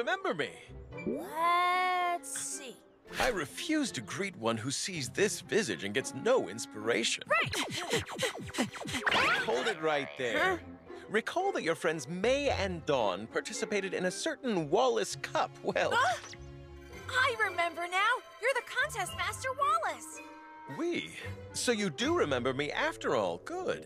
remember me. Let's see. I refuse to greet one who sees this visage and gets no inspiration. Right! Hold it right there. Huh? Recall that your friends May and Dawn participated in a certain Wallace Cup. Well, I remember now. You're the contest master, Wallace. so you do remember me after all. Good.